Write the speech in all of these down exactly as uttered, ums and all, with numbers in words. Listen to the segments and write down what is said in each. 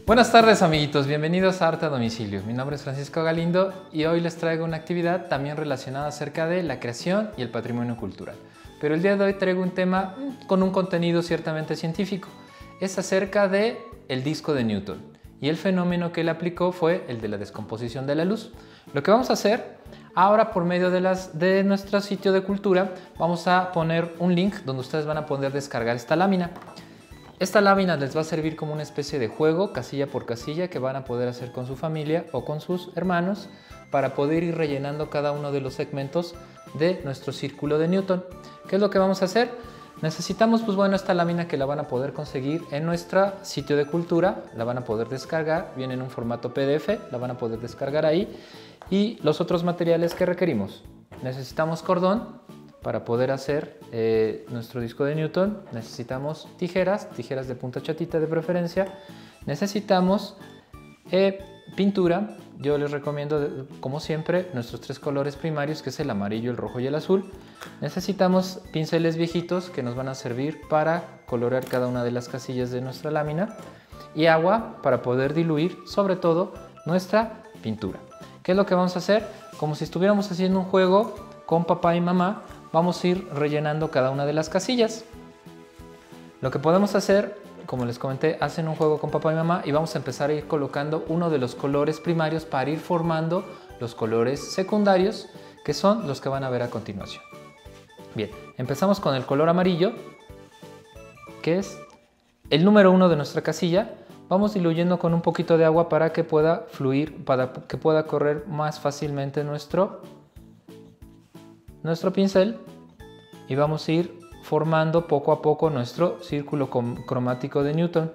Buenas tardes, amiguitos, bienvenidos a Arte a Domicilio. Mi nombre es Francisco Galindo y hoy les traigo una actividad también relacionada acerca de la creación y el patrimonio cultural. Pero el día de hoy traigo un tema con un contenido ciertamente científico. Es acerca de el disco de Newton y el fenómeno que él aplicó fue el de la descomposición de la luz. Lo que vamos a hacer ahora, por medio de, las, de nuestro sitio de cultura, vamos a poner un link donde ustedes van a poder descargar esta lámina. Esta lámina les va a servir como una especie de juego, casilla por casilla, que van a poder hacer con su familia o con sus hermanos para poder ir rellenando cada uno de los segmentos de nuestro círculo de Newton. ¿Qué es lo que vamos a hacer? Necesitamos, pues bueno, esta lámina que la van a poder conseguir en nuestro sitio de cultura, la van a poder descargar, viene en un formato P D F, la van a poder descargar ahí. Y los otros materiales que requerimos. Necesitamos cordón para poder hacer eh, nuestro disco de Newton. Necesitamos tijeras, tijeras de punta chatita de preferencia. Necesitamos eh, pintura. Yo les recomiendo, como siempre, nuestros tres colores primarios, que es el amarillo, el rojo y el azul. Necesitamos pinceles viejitos que nos van a servir para colorear cada una de las casillas de nuestra lámina. Y agua para poder diluir, sobre todo, nuestra pintura. ¿Qué es lo que vamos a hacer? Como si estuviéramos haciendo un juego con papá y mamá, vamos a ir rellenando cada una de las casillas. Lo que podemos hacer, como les comenté, hacen un juego con papá y mamá y vamos a empezar a ir colocando uno de los colores primarios para ir formando los colores secundarios, que son los que van a ver a continuación. Bien, empezamos con el color amarillo, que es el número uno de nuestra casilla. Vamos diluyendo con un poquito de agua para que pueda fluir, para que pueda correr más fácilmente nuestro, nuestro pincel. Y vamos a ir formando poco a poco nuestro círculo cromático de Newton.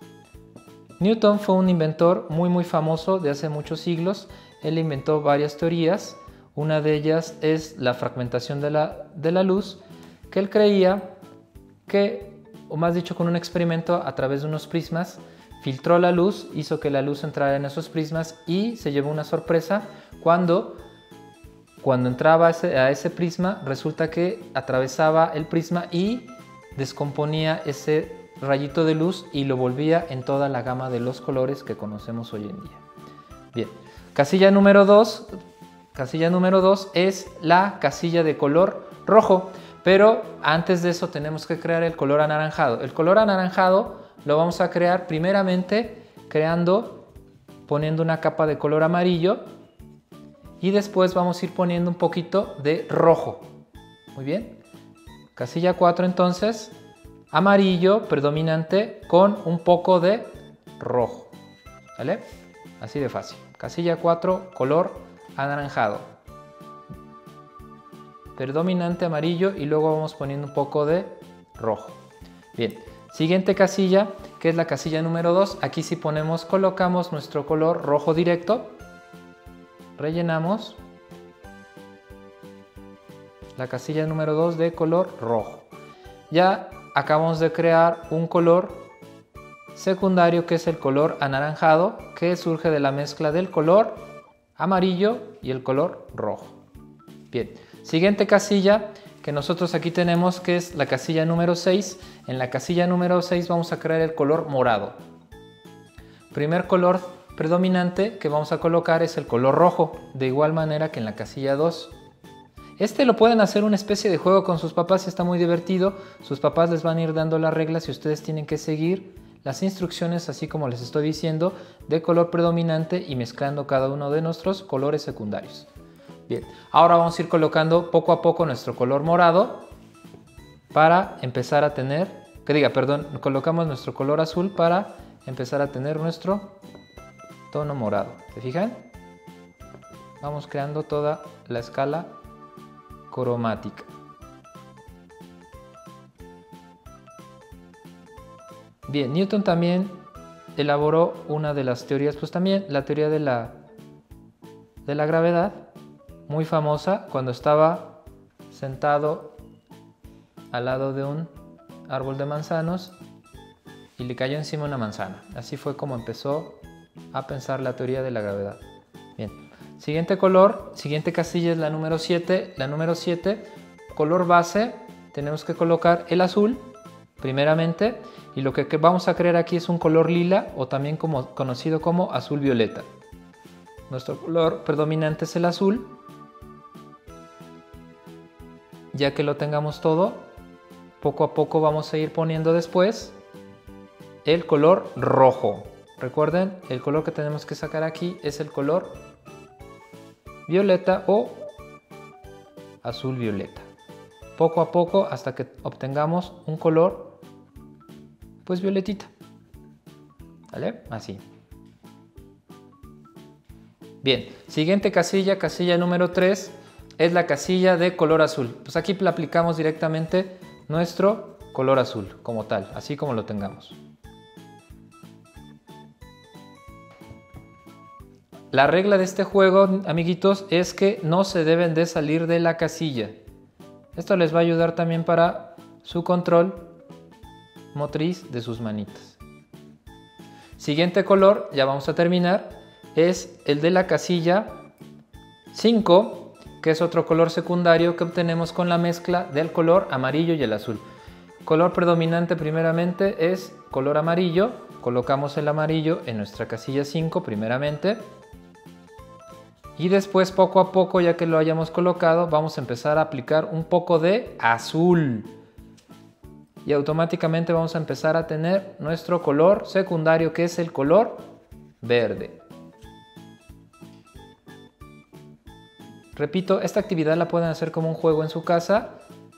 Newton fue un inventor muy muy famoso de hace muchos siglos. Él inventó varias teorías. Una de ellas es la fragmentación de la, de la luz, que él creía que, o más dicho, con un experimento a través de unos prismas, filtró la luz, hizo que la luz entrara en esos prismas y se llevó una sorpresa cuando, cuando entraba a ese, a ese prisma, resulta que atravesaba el prisma y descomponía ese rayito de luz y lo volvía en toda la gama de los colores que conocemos hoy en día. Bien, casilla número dos, casilla número dos es la casilla de color rojo, pero antes de eso tenemos que crear el color anaranjado. El color anaranjado lo vamos a crear primeramente creando, poniendo una capa de color amarillo y después vamos a ir poniendo un poquito de rojo. Muy bien. Casilla cuatro entonces, amarillo predominante con un poco de rojo. ¿Vale? Así de fácil. Casilla cuatro, color anaranjado. Predominante amarillo y luego vamos poniendo un poco de rojo. Bien. Siguiente casilla, que es la casilla número dos. Aquí sí ponemos, colocamos nuestro color rojo directo. Rellenamos la casilla número dos de color rojo. Ya acabamos de crear un color secundario que es el color anaranjado, que surge de la mezcla del color amarillo y el color rojo. Bien, siguiente casilla que nosotros aquí tenemos, que es la casilla número seis. En la casilla número seis vamos a crear el color morado. Primer color predominante que vamos a colocar es el color rojo, de igual manera que en la casilla dos. Este lo pueden hacer una especie de juego con sus papás y está muy divertido. Sus papás les van a ir dando las reglas y ustedes tienen que seguir las instrucciones, así como les estoy diciendo, de color predominante y mezclando cada uno de nuestros colores secundarios. Bien, ahora vamos a ir colocando poco a poco nuestro color morado para empezar a tener, que diga, perdón, colocamos nuestro color azul para empezar a tener nuestro tono morado. ¿Se fijan? Vamos creando toda la escala cromática. Bien, Newton también elaboró una de las teorías, pues también la teoría de la, de la gravedad, muy famosa, cuando estaba sentado al lado de un árbol de manzanos y le cayó encima una manzana. Así fue como empezó a pensar la teoría de la gravedad. Bien, siguiente color, siguiente casilla es la número siete. La número siete, color base, tenemos que colocar el azul primeramente, y lo que, que vamos a crear aquí es un color lila o también como, conocido como azul violeta. Nuestro color predominante es el azul. Ya que lo tengamos todo, poco a poco vamos a ir poniendo después el color rojo. Recuerden, el color que tenemos que sacar aquí es el color violeta o azul violeta. Poco a poco hasta que obtengamos un color pues violetita. ¿Vale? Así. Bien, siguiente casilla, casilla número tres, es la casilla de color azul. Pues aquí le aplicamos directamente nuestro color azul como tal, así como lo tengamos. La regla de este juego, amiguitos, es que no se deben de salir de la casilla. Esto les va a ayudar también para su control motriz de sus manitas. Siguiente color, ya vamos a terminar, es el de la casilla cinco, que es otro color secundario que obtenemos con la mezcla del color amarillo y el azul. Color predominante primeramente es color amarillo, colocamos el amarillo en nuestra casilla cinco primeramente. Y después poco a poco, ya que lo hayamos colocado, vamos a empezar a aplicar un poco de azul. Y automáticamente vamos a empezar a tener nuestro color secundario, que es el color verde. Repito, esta actividad la pueden hacer como un juego en su casa.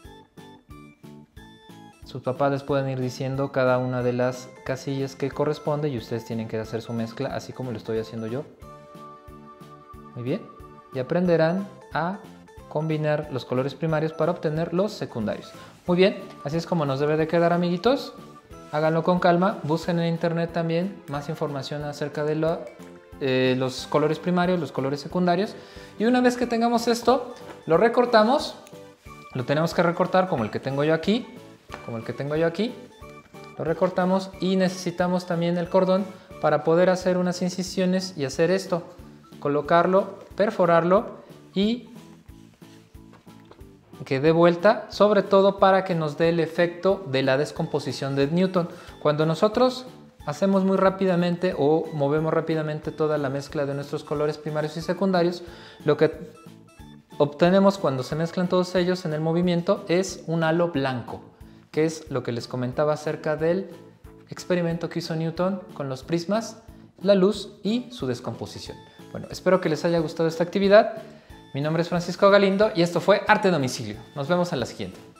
Sus papás les pueden ir diciendo cada una de las casillas que corresponde y ustedes tienen que hacer su mezcla, así como lo estoy haciendo yo. Muy bien, y aprenderán a combinar los colores primarios para obtener los secundarios. Muy bien, así es como nos debe de quedar, amiguitos. Háganlo con calma, busquen en internet también más información acerca de lo, eh, los colores primarios, los colores secundarios. Y una vez que tengamos esto, lo recortamos. Lo tenemos que recortar como el que tengo yo aquí, como el que tengo yo aquí. Lo recortamos y necesitamos también el cordón para poder hacer unas incisiones y hacer esto. Colocarlo, perforarlo y que dé vuelta, sobre todo para que nos dé el efecto de la descomposición de Newton. Cuando nosotros hacemos muy rápidamente o movemos rápidamente toda la mezcla de nuestros colores primarios y secundarios, lo que obtenemos cuando se mezclan todos ellos en el movimiento es un halo blanco, que es lo que les comentaba acerca del experimento que hizo Newton con los prismas, la luz y su descomposición. Bueno, espero que les haya gustado esta actividad. Mi nombre es Francisco Galindo y esto fue Arte a Domicilio. Nos vemos en la siguiente.